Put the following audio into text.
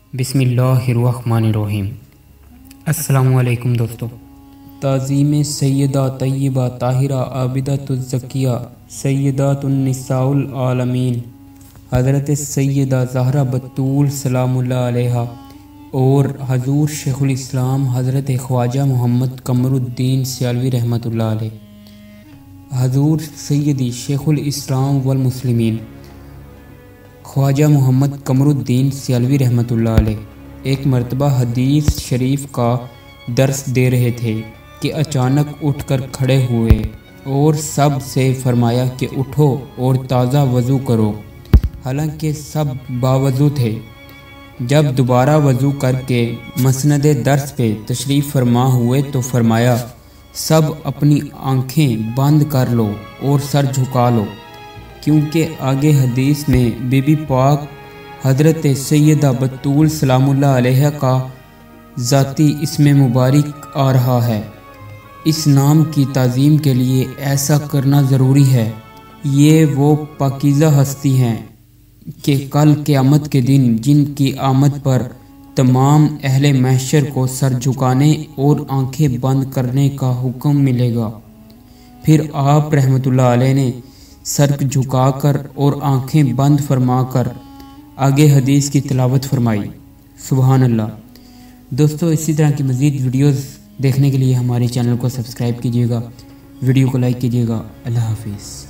बिस्मिल्लाहिर्रहमानिर्रहीम। अस्सलामुअलैकुम दोस्तों। ताज़ीम सैयदा तय्यबा ताहिरा आबिदतुज़्ज़किया सैयदातुन्निसाउल आलमीन हज़रत सैयदा ज़हरा बतूल सलामुल्लाह अलैहा और हज़ूर शेखुल इस्लाम हज़रत ख्वाजा मोहम्मद कमरुद्दीन सियालवी रहमतुल्लाह अलैह, हज़ूर सैयदी शेखुल इस्लाम वल मुस्लिमीन ख्वाजा मोहम्मद कमरुद्दीन सियालवी रहमतुल्लाह अलैह एक मरतबा हदीस शरीफ का दर्स दे रहे थे कि अचानक उठकर खड़े हुए और सब से फरमाया कि उठो और ताज़ा वज़ू करो। हालांकि सब बावज़ू थे। जब दोबारा वज़ू करके मसनदे दर्स पे तशरीफ़ फरमा हुए तो फरमाया, सब अपनी आँखें बंद कर लो और सर झुका लो, क्योंकि आगे हदीस में बीबी पाक हज़रत सैयदा बतूल सलामुल्लाह अलैहा का ज़ाती इसमें मुबारक आ रहा है। इस नाम की ताज़ीम के लिए ऐसा करना ज़रूरी है। ये वो पाकीज़ा हस्ती हैं कि कल क़यामत के दिन जिनकी आमद पर तमाम अहले महशर को सर झुकाने और आंखें बंद करने का हुक्म मिलेगा। फिर आप रहमतुल्लाह अलैह ने सर झुकाकर और आंखें बंद फरमाकर आगे हदीस की तिलावत फरमाई। सुभान अल्लाह। दोस्तों, इसी तरह की मज़ीद वीडियोस देखने के लिए हमारे चैनल को सब्सक्राइब कीजिएगा, वीडियो को लाइक कीजिएगा। अल्लाह हाफिज़।